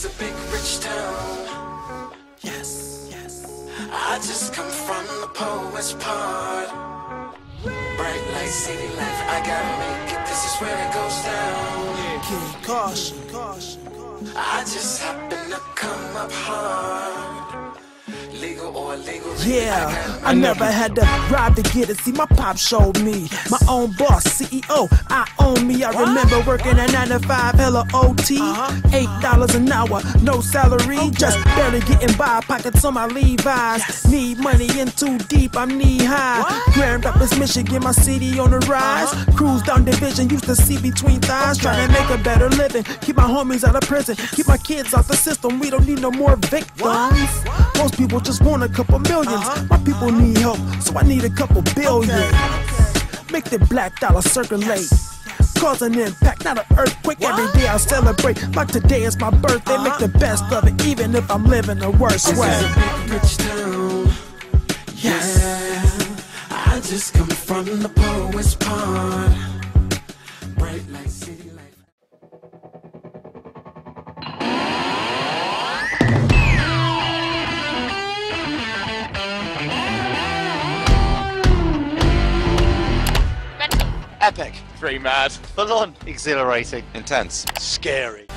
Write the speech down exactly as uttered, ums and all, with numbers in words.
a big rich town. Yes, yes. I just come from the poet's part. Bright light, city life, I gotta make it. This is where it goes down. Keep caution, caution. I just happen to come up hard. Legal or illegal. Yeah, I, I never had to bribe to get it. See, my pop showed me. Yes. My own boss, C E O, I own me. I what? remember working at nine to five, hella O T. Uh-huh. Eight dollars an hour, no salary. Okay. Just barely getting by, pockets on my Levi's. Yes. Need money in too deep, I'm knee high. What? Grand Rapids, Michigan, my city on the rise. Uh-huh. Cruise down division, used to see between thighs. Okay. Trying to make a better living, keep my homies out of prison, keep my kids out the system. We don't need no more victims. What? Most people just want a couple millions. Uh-huh. My people need help, so I need a couple billion. Okay. Okay. Make the black dollar circulate. Yes. Cause an impact, not an earthquake. What? Every day I celebrate, like today is my birthday. Uh-huh. Make the best of it, even if I'm living the worst this way. This is a big rich town. Yes. Yeah. I just come from the poet's part. Bright light, city life. Epic. Pretty mad. Full on. Exhilarating. Intense. Scary.